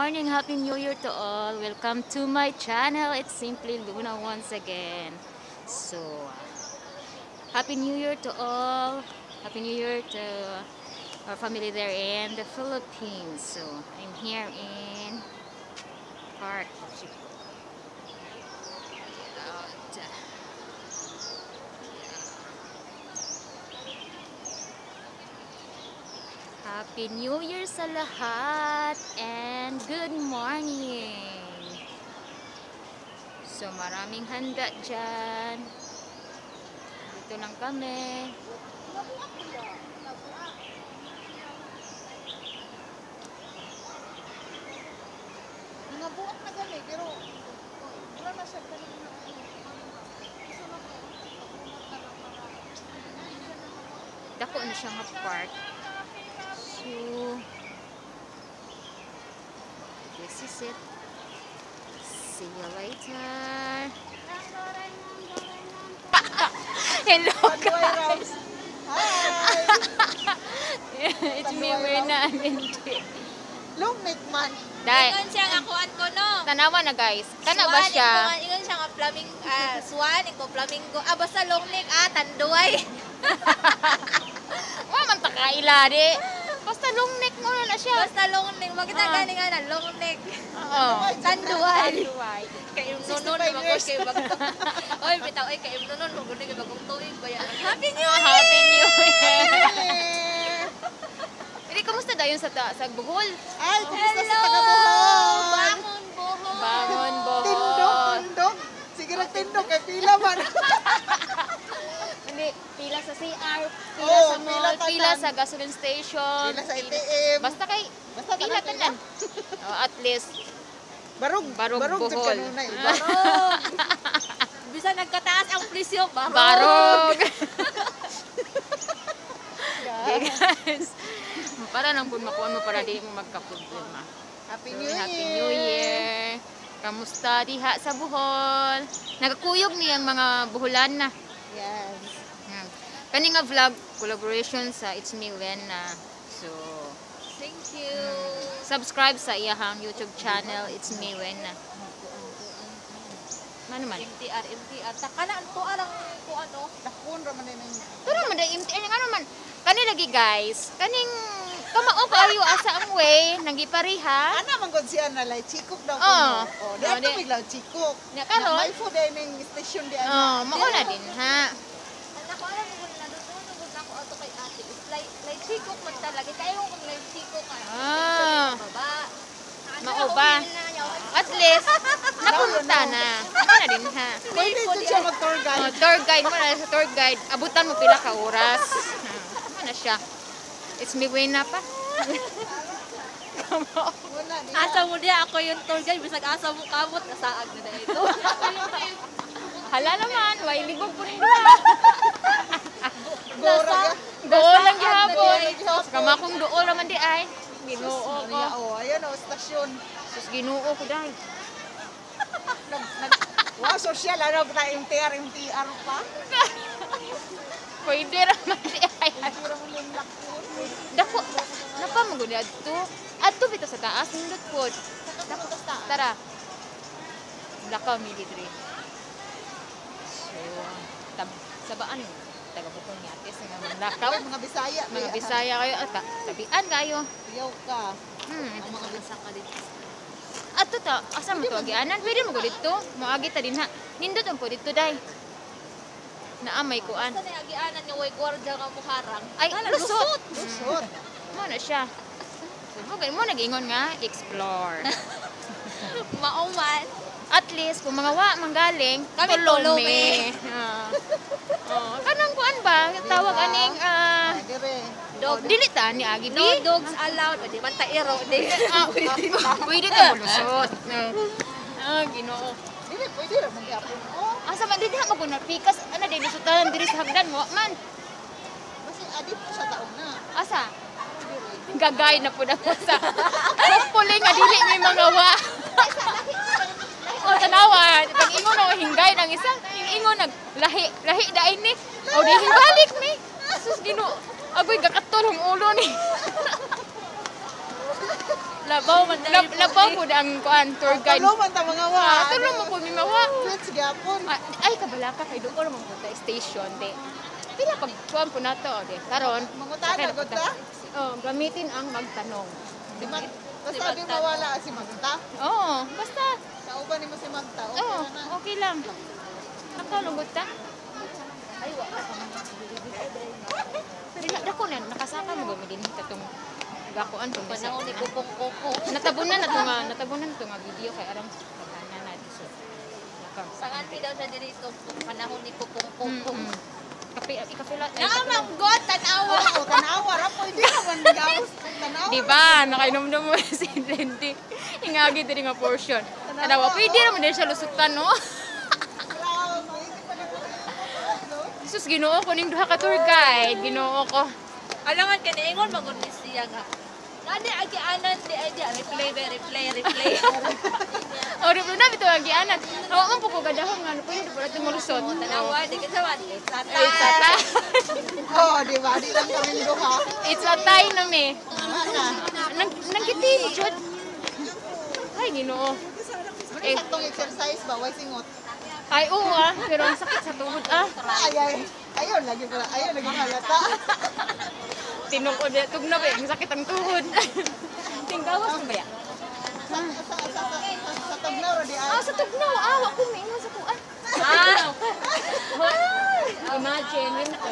morning, Happy New Year to all. Welcome to my channel. It's Simply Luna once again. So, Happy New Year to all. Happy New Year to our family there in the Philippines. So, I'm here in Park. Happy New Year sa lahat and good morning. So maraming handa dyan. Dito lang kami. Nabuak na gani, pero wala na siya gani na Dako na siya nga park. So, this is it. See you later. Hello guys. Hi! It's me, Werna. Long neck man. Dahil, Ingon siya nga kuan ko no. tanawa na guys. Kana ba siya? Ingon siya nga swan, iko flamingo. Basta long neck tanduay. Wa man ta kailari. Basta long neck mo na siya. Basta long neck, makita gani nga na long neck. Oo. Tanduay. Tanduay. Kay nunon magos kay bag. Oy, bitaw ay kay nunon mo guni kay bagong tuig ba yan. Happy New Year. Happy New Year. Hindi, kumusta dayon sa Bohol? Ay, kumusta sa Hello. taga-Bohol? Bangon Bohol. Bangon Bohol. Tindog. Sige na tindog, kay pila man. Hindi, pila sa CR, pila Oo, sa mall, pila pila tanan. sa gasoline station. Pila sa ATM. Basta Basta pila tanan. tanan. At least, Barog Bohol. jud kanunay. Barog. Bisa nagkataas ang presyo, barog. barog. Okay guys. Para nang pun makuha mo para di mo magka-problema. Happy So, New Year. Happy New Year. Kamusta diha sa Bohol? Nagakuyog niyang mga Boholan na. Yes. Kani nga vlog collaboration sa It's Me Werna. So, Thank you. subscribe sa iyahang YouTube channel It's Me Werna. Ano man? MTR. Takana to arang ko ano. Dakon ra man ning. Pero man dai MTR ano man. Kani lagi guys. Kaning kamao kayo asa ang way nangipariha. Ana man gud siya na lay chikok daw Oo. kuno. Oh, Oo, di di- biglaw chikok. Nya karon? May food ay ning station di ana. Oh, mao na din ha. Anak ko alam mo na doon ako ato kay ate. It's like chiko man talaga. Tayo kung like chiko ka. Ah. Baba. Mao ba? At least napunta na. Mao na din ha. Pwede jud siya mag-tour Oh, guide. tour guide mo na sa tour guide. Abutan mo pila ka oras. Ano na siya? It's Me Werna pa. Wala di. Asa mo dia ako yung tour guide. Bisag asa mo kamot. Nasaag na ito. Hala naman, way libog po rin. Gora. Dool lang Nasaan gihapon. na di ay Kama kong dool naman di ay. Ginoo ko. Oh, ayan oh, stasyon. Sus ginoo ko dahil. Wow, social ano na MTR pa. Pwede naman di ay. Pira mo yung lakon. Dako, napa magud adto. Adto bitaw sa taas nindot pod. Tara. Lakaw mi diri. So, sabaan taga bukong yates nga manlakaw. Mga Bisaya. Mga Bisaya kayo at tabian kayo. Yaw ka. Ang mga bisaka dito. Ato ta, asa mo to agianan? Pwede mo ko dito. Moagi ta din ha. Nindot ang po dito day. Naamay kuan. Sa agianan niyo way gwardiya nga mo harang. Ay, lusot. Lusot. Mo na siya. So, mo nag-ingon nga, explore. Mauman. At least, kung mga wa manggaling, Kami tulome. Kanang kuan ba? Tawag Diba? aning, Dire. Dog. dili ta ni Agi No dogs allowed. Di man tairo. Di. Pwede ka malusot. Ginoo. Dire pwede ra man gyapon. Oh, Asa man dili ha maguna pikas ana dili lusutan diri sa hagdan mo man. kasi adit po sa taon na. Asa? Gagay na po na po sa hopefully nga dili may mga wa. O tanawa, pag ingon o hinggay ng isa, ingon lahi dain ni. O di hingbalik ni. Sus Ginoo. Agoy gakatol ang ulo ni. Labaw man tayo. Labaw po ang kuan tour guide. Tulo man ta mga wa. Tulong mo po mi mawa. Let's gapon. Ay kabala ka kay doon mo punta station de. Pila pag kuan po nato de. Karon Mangutana gud ta. oh, gamitin ang magtanong. Di ba? Basta di mawala si Magta. Oo, basta Kauban nimo si Magta. Okay oh, na na. okay lang. Nakalunggot ta. Ay, wa. Dila dako na nakasaka mo gami din katong gakuan po sa. Panahon ni kupong-kupo. Natabunan to nga video kay aram pagana na so. Sangan ti daw siya diri ito. Panahon ni kupong-kupo. Ikapila. Nakamanggot, tanawa. Oo, tanawa ra po di naman gawas tanawa. Di ba? Nakainom mo si Lendy. Ingagi diri nga portion. Tanawa, pwede naman din siya lusutan, no? Jesus, ginoo ko ning duha ka tour guide. Ginoo ko. Alangan ka ni ingon magud ni siya nga. Nani agi anan di ay di replay. O, rin na bito ang gianan. Awa man po ko gadahon nga. Ano po yun? Pwede mo lusot. Tanawa di ka sawan. It's a tie. Oh, di ba? Di lang kami duha. It's a tie na me. Ana. Nangkitin, Chod. Ay, ginoo. Muna saktong exercise ba? Way singot. Ay, oo ah. Pero ang sakit sa tuhod ah. Ayun lagi pala. Ayun lagi halata. Tinukod ya. Tugna ba? Ang sakit ang tuhod. Tinggawas mo ba ya? Sa tagnaw ra di ay. Ah, sa tugnaw. Awa ko may sa kuan. Imagine, winter.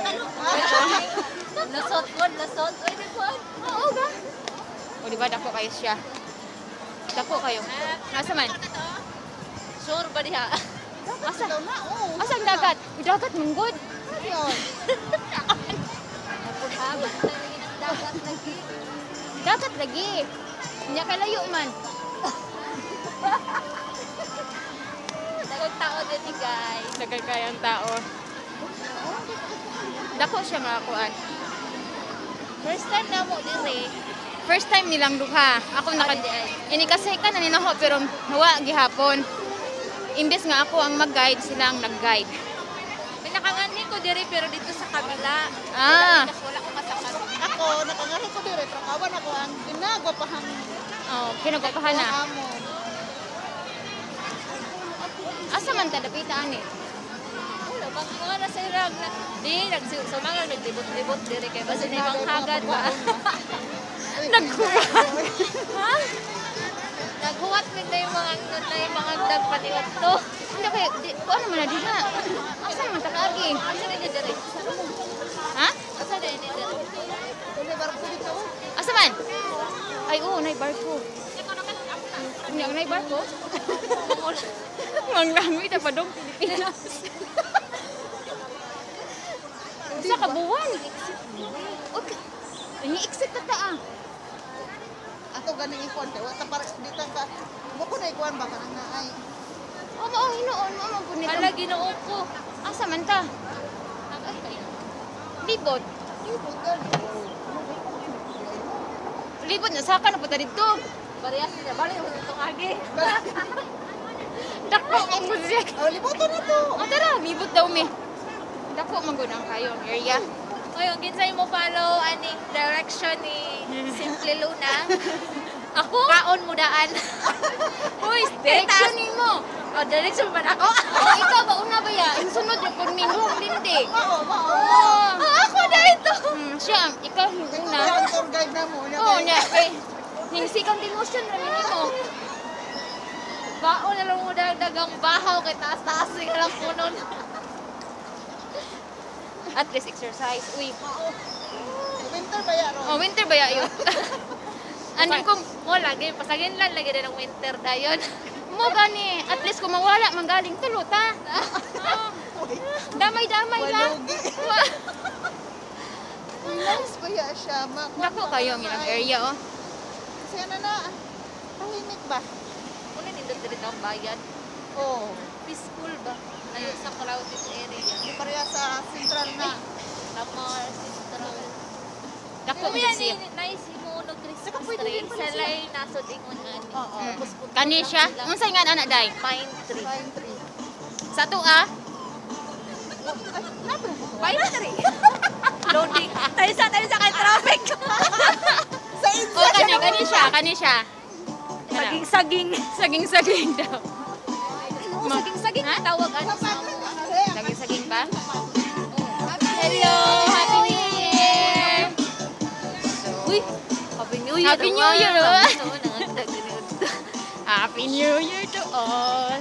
Lasot. Oy, di ko. Oo ba? O, di ba? Dako kayo siya. Dako kayo. Nasa man? Sure ba diha? Asa? Daw na. Oo. Asa ang dagat? Dagat, munggod. Ayun. Dagat lagi. Dagat lagi. Hindi ka layo man. Dagat tao din guys. Nagkakayang tao. Dako siya mga kuan. First time na mo dire. First time nilang duha. Ako ini kasi ka na ninaho pero nawa gihapon. Imbes nga ako ang mag-guide, sila ang nag-guide. Pinakangani ko dire pero dito sa kabila. Ah. Wala ko masakan. Ako, nakangari ko dire. Pero kawan ako ang ginagwa pa hang Oh, kinagapahan na. amo. Asa man ta dapita ani? Wala bang mga nasa irag na. Di, nagsumangal, naglibot-libot dire kay basta na ibang hagad ba. Nagkuha. Ha? Naghuwat min na yung mga nagpaniwat to. Hindi kay ko ano man na di na. Asa man ta kaagi? Asa na niya dire? Ha? Asa na niya dire? Kung may barko dito. Asa man? Ay oo, nay barko. Hindi ako nay barko. Manglangoy ta pa dong Pilipinas. Sa kabuwan. Okay. Ini exit ta ah. Ato ganing ikon kay wata para dito ka. Mo ko na ikuan ba kanang naay. Oo, oo, hinuon mo man punit. Ala Ginoo ko. Asa man ta? Libot. Libot na saka na puta dito. Parehas niya bali mo itong agi. Dako ang music. Oh, liboto na to. O tara, libot daw mi. Dako magunang kayo ang area. Oy, ang ginsay mo follow aning direction ni Simple Luna. Ako? Kaon mo daan. Uy, direction nimo. O, direction man ako. Oh, ikaw ba una ba ya? Yung sunod yung pagminhong lindi. Mao, mao. Ako na ito. Siya, ikaw yung una. Ang tour guide na mo. Oo, niya. Eh, yung second demotion namin nimo. Baon na lang mo dagang bahaw kay taas-taas nga lang punon. At least exercise. Uy. Winter ba yan? Oh, winter ba ya yun? Andun kong, mo lagi pasagin lang lagi din ng winter dayon. mo gani, at least kung mawala, manggaling tulot ha. Damay-damay lang. Walugi. Nice ba yan siya? Dako kayo ang ilang area oh. Kasi ano na, tahimik ba? Muna nindot diri ang bayan. Oo. Peaceful ba? Ayo sa crowded area. Hindi pareha sa central na. Lamar, Central. Dako Kung mi yan, siya. nice mo no Christmas Saka pwede tree. din pala Sa siya. lay nasod ingon ani. Oo. Kani siya? Unsay nga anak day? Pine tree. Pine tree. Sa tuwa? Pine tree. Loading. Tayo sa kay traffic. Sa O kani siya. kani siya. Saging-saging. Saging-saging daw. Saging-saging Ha? tawag ano sa mo. Saging-saging ba? Hello! Happy New Year! Uy, Happy New Year. Happy New Year, naman. ah. Oo, nangandag din yun. Happy New Year to all!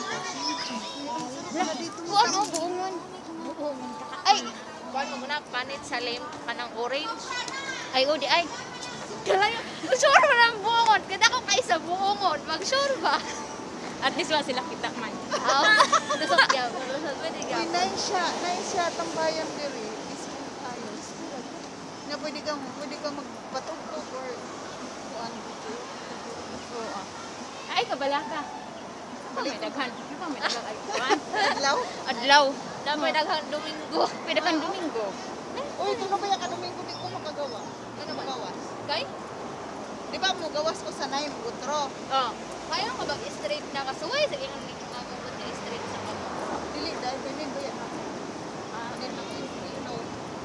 Buwan mo, buungon. Ay, kuan mo na panit sa lem kanang orange. Ay, udi, ay. Kalayo, sure man ang buongon. Kada ko kay sa buongon, mag-sure ba? At least wala sila kita man. Lusot yaw, lusot pwede Uy, yaw. nice siya tambayan diri. Peaceful tayo. Na pwede kang magpatugtog or kuan dito. Oo. Ay, kabalaka. May daghan. May daghan. Ay, kuwan. Adlaw? Adlaw. Dapat daghang Domingo. May daghan Domingo. Uy, ito na ba yung kadomingo di ko makagawa? Ano ba? Gawas. Kay? Di ba mo gawas ko sa naim butro? Oh. Kaya ka bag straight na kasuway sa ilang nito nga mo na straight sa kamo. Dili dahil ganyan ba yan? Then ako you know.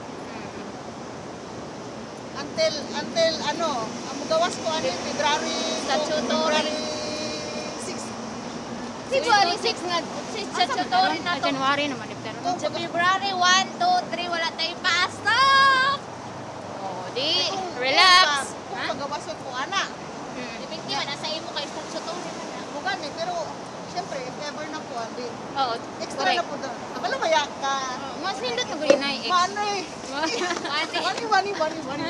Until ano, ang gawas ko ano yung February Statutory. 6. February 6 nga si statutory na to. January naman. Pero Sa February 1, 2, 3 wala tayong pasok. oh, di. Relax. Kung Ha? pagawason ko ana. Depende man nasa imo kay statutory na na. Bukan pero syempre if ever na ko di Oo. extra na po doon. Abala mayak ka. Mas nindot na guli na eh. Mano eh. Ate, Money.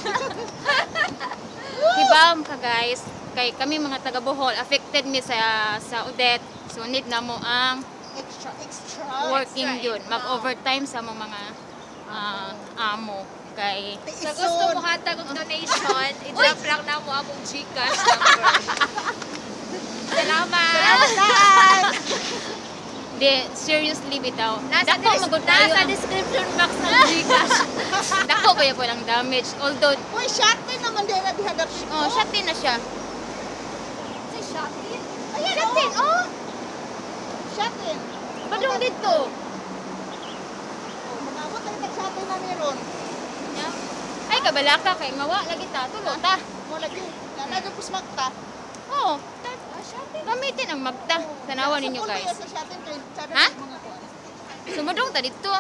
Hibam ka guys. Kay kami mga taga Bohol affected mi sa Odette. So need na mo ang Extra. working extra. yun. Mag-overtime sa mga amo. Kay sa gusto mo hatag og donation, i-drop lang na mo among GCash number. Salamat. di seriously bitaw. Nasa, Dako magud tayo nasa ang- description box ng GCash. Dako ba yung walang damage. Although Uy, shot naman din na bihagap ito. oh, shot din na siya. Say Shopee. Ayan, Shot din. Oh, Shot in. padung dito. Manabot tayo tag-shot na meron. Ay kabalaka kay ngawa lagi ta tulo ta. Mo lagi. Nanaga po smakta. Oh, gamitin ang magta. Tanawan ninyo guys. Sa shot in kay sabi Ha? ng mga kuan. Sumudong ta dito.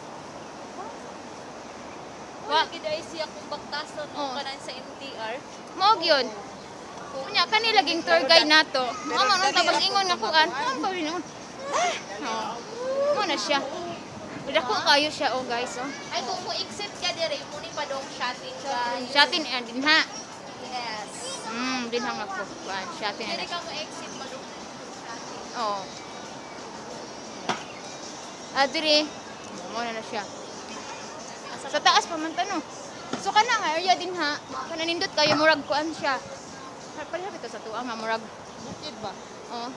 Wala gid ay siya kung baktason mo Oh. kanan sa NTR. Mao gyud. Kunya kani laging tour guide nato. Amo nang tabang ingon nga kuan. Ano ba rin? Oh. Mo na siya. Dako kayo siya oh guys oh. Ay kung mo exit ka dire, mo ni padong shopping guys. Shatin din ha. Yes. Din hang ako. Kuan shatin na Dire siya. ka mo exit padong shopping. Oh. Adire. Mo na siya. Sa taas pa man tano. So kana nga area din ha. Kana nindot kayo murag kuan siya. Pareha bitaw sa tuwa nga murag. Bukid ba? Oh.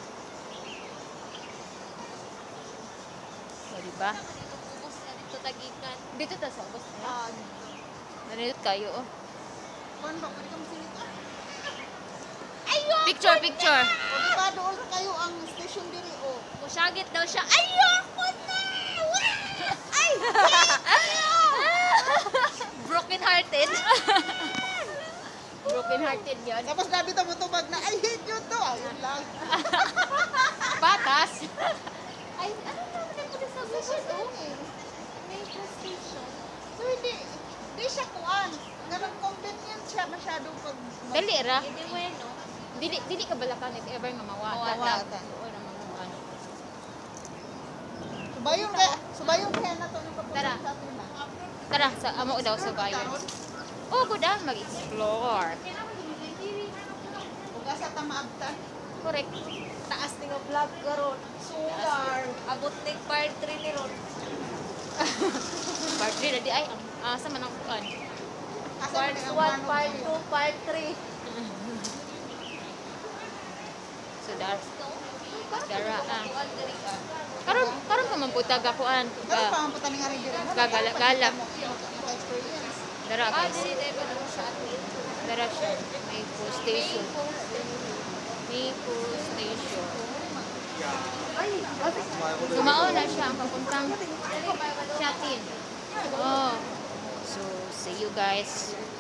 So, diba? Ubos na dito tagikan. Dito ta sa ubos. Ah, Nanindot kayo oh. kuan ba pwede ka masilita? Picture. O di ba doon na kayo ang station diri o. Musyagit daw siya. Ayoko na! Ay! Broken hearted. Broken hearted yan. Tapos nabi ta mo tubag na I hate you to. Ayun lang. Patas. Ay, ano naman yung pulis sa station? Metro station. So hindi siya kuan. Ganun convenient siya masyadong pag Dali ra. Hindi mo yan, no? Dili ka balakan if ever nga mawata. Mawata. Oo naman ano. Subayong kaya na to ng papunta Tara. sa atin na. Tara, sa amo daw sa bayan. Oh, good ah, mag-explore. Uga sa tamaabtan. Correct. Taas ni nga vlog karon. Solar. Abot ni part 3 ni Ron. Part 3 na di ay. Sa manang kuan. Asa Part na 1, part 2, part 3. So dar. Dara ah. ah. Karon pa man putag kuan. Ano pa ang puta ni Hari diri? Gagala-gala. Experience. Dara Ah, guys. dili tayo pa ng shopping. Dara siya. May pool station. May pool station. Sumao na siya ang papuntang Shatin. Oh. So, see you guys.